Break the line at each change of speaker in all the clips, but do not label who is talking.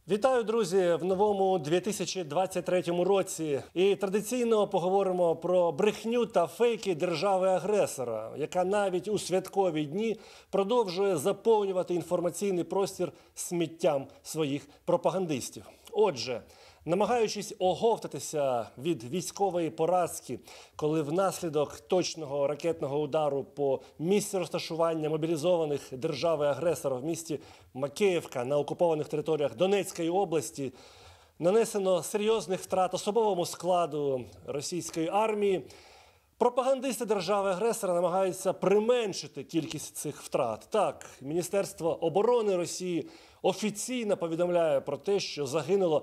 Вітаю, друзі, в новому 2023 році. І традиційно поговоримо про брехню та фейки держави-агресора, яка навіть у святкові дні продовжує заповнювати інформаційний простір сміттям своїх пропагандистів. Отже, намагаючись оговтатися від військової поразки, коли внаслідок точного ракетного удару по місці розташування мобілізованих держави-агресора в місті Макеївка на окупованих територіях Донецької області нанесено серйозних втрат особовому складу російської армії, пропагандисти держави-агресора намагаються применшити кількість цих втрат. Так, Міністерство оборони Росії офіційно повідомляє про те, що загинуло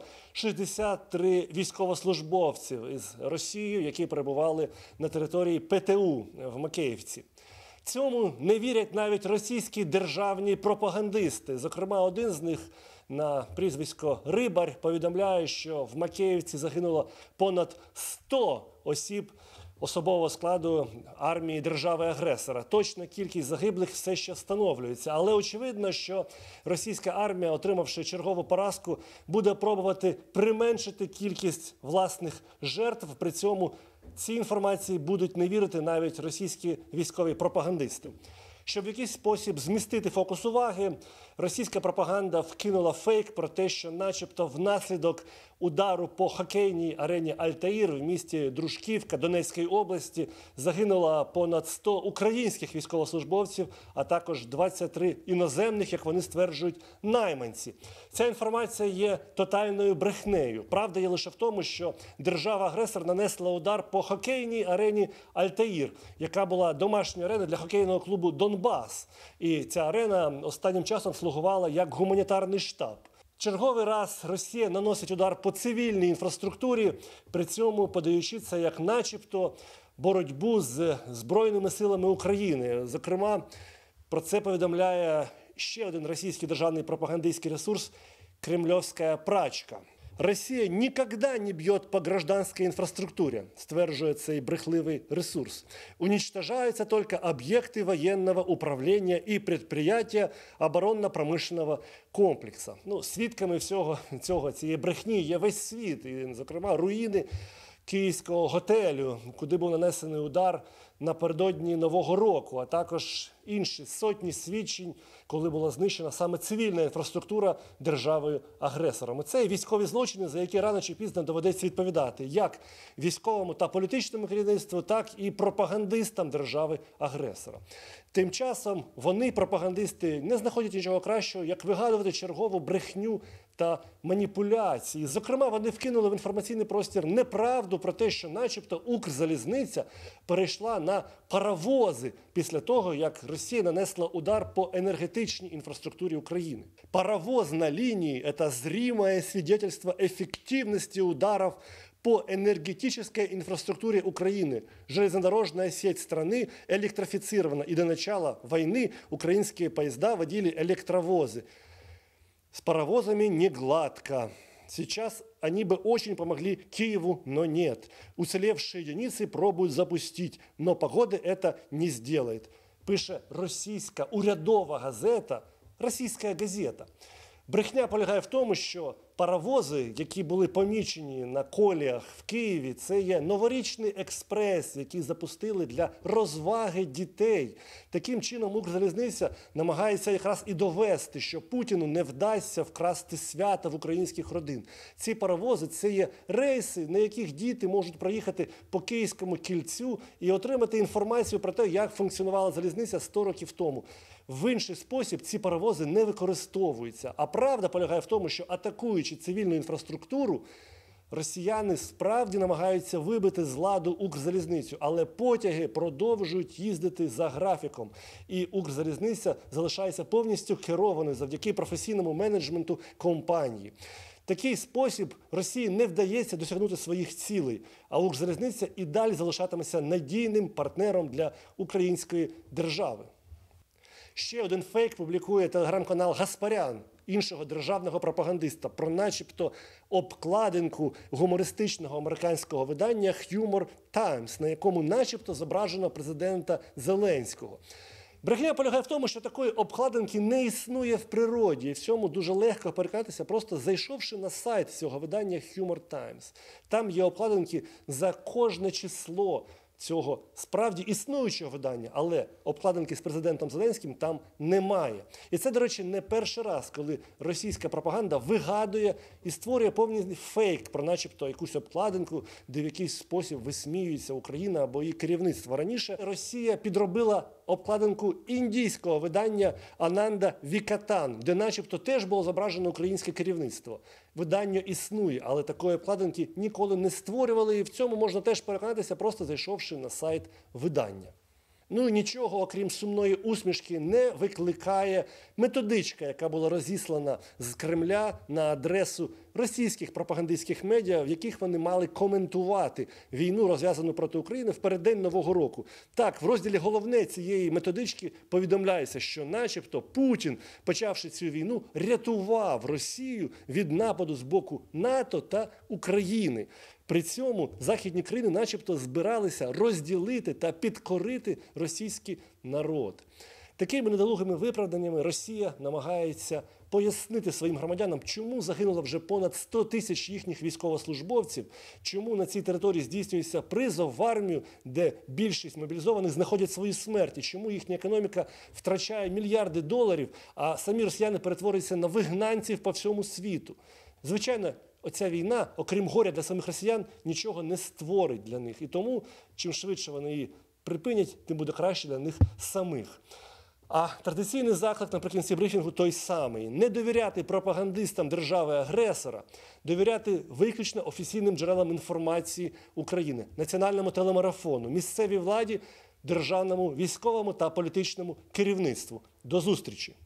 63 військовослужбовців із Росією, які перебували на території ПТУ в Макеївці. Цьому не вірять навіть російські державні пропагандисти. Зокрема, один з них на прізвисько Рибар повідомляє, що в Макеївці загинуло понад 100 осіб особового складу армії держави-агресора. Точна кількість загиблих все ще встановлюється. Але очевидно, що російська армія, отримавши чергову поразку, буде пробувати применшити кількість власних жертв. При цьому цій інформації будуть не вірити навіть російські військові пропагандисти. Щоб в якийсь спосіб змістити фокус уваги, російська пропаганда вкинула фейк про те, що начебто внаслідок удару по хокейній арені «Альтаїр» в місті Дружківка Донецької області загинуло понад 100 українських військовослужбовців, а також 23 іноземних, як вони стверджують, найманці. Ця інформація є тотальною брехнею. Правда є лише в тому, що держава-агресор нанесла удар по хокейній арені «Альтаїр», яка була домашньою ареною для хокейного клубу «Донбас». І ця арена останнім часом слугувала як гуманітарний штаб. Черговий раз Росія наносить удар по цивільній інфраструктурі, при цьому подаючи це як начебто боротьбу з Збройними силами України. Зокрема, про це повідомляє ще один російський державний пропагандистський ресурс «Кремлевська прачка». Росія ніколи не б'є по гражданській інфраструктурі, стверджує цей брехливий ресурс. Уничтожаються тільки об'єкти воєнного управління і підприємства оборонно-промишленого комплексу. Свідками цієї брехні є весь світ, і, зокрема, руїни київського готелю, куди був нанесений удар напередодні Нового року, а також інші сотні свідчень, коли була знищена саме цивільна інфраструктура державою-агресором. Це військові злочини, за які рано чи пізно доведеться відповідати як військовому та політичному керівництву, так і пропагандистам держави-агресора. Тим часом вони, пропагандисти, не знаходять нічого кращого, як вигадувати чергову брехню та маніпуляції. Зокрема, вони вкинули в інформаційний простір неправду про те, що начебто Укрзалізниця перейшла на паровози після того, як Росія нанесла удар по енергетичній інфраструктурі України. Паровоз на лінії – це зримое свидетельство ефективності ударів по энергетической инфраструктуре Украины. Железнодорожная сеть страны электрифицирована, и до начала войны украинские поезда водили электровозы. С паровозами не гладко. Сейчас они бы очень помогли Киеву, но нет. Уцелевшие единицы пробуют запустить, но погода это не сделает. Пише російська урядова газета, російська газета. Брехня полягає в тому, що паровози, які були помічені на коліях в Києві, це є новорічний експрес, який запустили для розваги дітей. Таким чином Укрзалізниця намагається якраз і довести, що Путіну не вдасться вкрасти свята в українських родин. Ці паровози – це є рейси, на яких діти можуть проїхати по Київському кільцю і отримати інформацію про те, як функціонувала залізниця 100 років тому. В інший спосіб ці паровози не використовуються. А правда полягає в тому, що атакуючи цивільну інфраструктуру, росіяни справді намагаються вибити з ладу Укрзалізницю, але потяги продовжують їздити за графіком. І Укрзалізниця залишається повністю керованою завдяки професійному менеджменту компанії. Такий спосіб Росії не вдається досягнути своїх цілей, а Укрзалізниця і далі залишатиметься надійним партнером для української держави. Ще один фейк публікує телеграм-канал «Гаспарян», іншого державного пропагандиста, про начебто обкладинку гумористичного американського видання «Humor Times», на якому начебто зображено президента Зеленського. Брехня полягає в тому, що такої обкладинки не існує в природі. І в цьому дуже легко переконатися, просто зайшовши на сайт цього видання Humor Times. Там є обкладинки за кожне число цього справді існуючого видання, але обкладинки з президентом Зеленським там немає. І це, до речі, не перший раз, коли російська пропаганда вигадує і створює повний фейк про начебто якусь обкладинку, де в якийсь спосіб висміюється Україна або її керівництво. Раніше Росія підробила обкладинку індійського видання Ананда Вікатан, де начебто теж було зображено українське керівництво. Видання існує, але такої обкладинки ніколи не створювали, і в цьому можна теж переконатися, просто зайшовши на сайт видання. Ну і нічого, окрім сумної усмішки, не викликає методичка, яка була розіслана з Кремля на адресу російських пропагандистських медіа, в яких вони мали коментувати війну, розв'язану проти України в переддень Нового року. Так, в розділі «Головне» цієї методички повідомляється, що начебто Путін, почавши цю війну, рятував Росію від нападу з боку НАТО та України. При цьому західні країни начебто збиралися розділити та підкорити російський народ. Такими недолугими виправданнями Росія намагається пояснити своїм громадянам, чому загинуло вже понад 100 тисяч їхніх військовослужбовців, чому на цій території здійснюється призов в армію, де більшість мобілізованих знаходять свою смерть, і чому їхня економіка втрачає мільярди доларів, а самі росіяни перетворюються на вигнанців по всьому світу. Звичайно, оця війна, окрім горя для самих росіян, нічого не створить для них. І тому, чим швидше вони її припинять, тим буде краще для них самих. А традиційний заклик наприкінці брифінгу той самий. Не довіряти пропагандистам держави-агресора, довіряти виключно офіційним джерелам інформації України, національному телемарафону, місцевій владі, державному, військовому та політичному керівництву. До зустрічі!